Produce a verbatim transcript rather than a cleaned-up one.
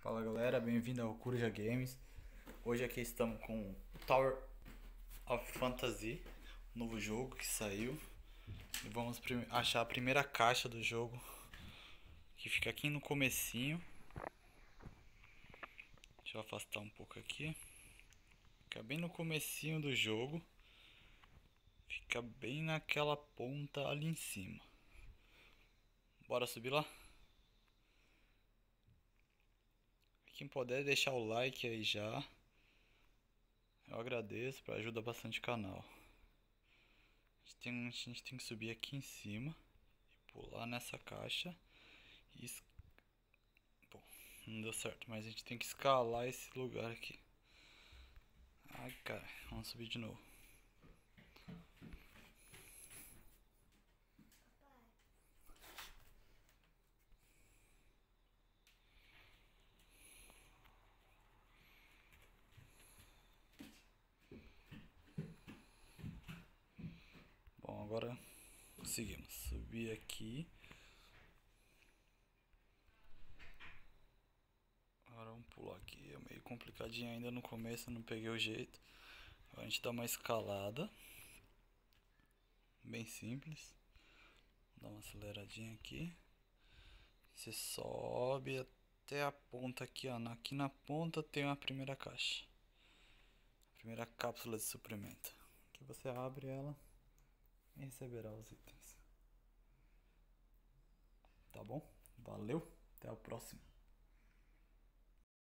Fala galera, bem-vindo ao Coruja Games. Hoje aqui estamos com Tower of Fantasy, novo jogo que saiu. E vamos achar a primeira caixa do jogo, que fica aqui no comecinho. Deixa eu afastar um pouco aqui. Fica bem no comecinho do jogo. Fica bem naquela ponta ali em cima. Bora subir lá? Quem puder deixar o like aí já, eu agradeço, para ajuda bastante o canal. A gente, tem, a gente tem que subir aqui em cima e pular nessa caixa. E es... Bom, não deu certo, mas a gente tem que escalar esse lugar aqui. Ai cara, vamos subir de novo. Bom, agora conseguimos subir aqui. Agora vamos pular aqui. É meio complicadinho ainda no começo, eu não peguei o jeito. Agora a gente dá uma escalada. Bem simples. Dá uma aceleradinha aqui. Você sobe até a ponta aqui, ó. Aqui na ponta tem a primeira caixa. A primeira cápsula de suprimento. Que você abre ela e receberá os itens. Tá bom? Valeu, até o próximo.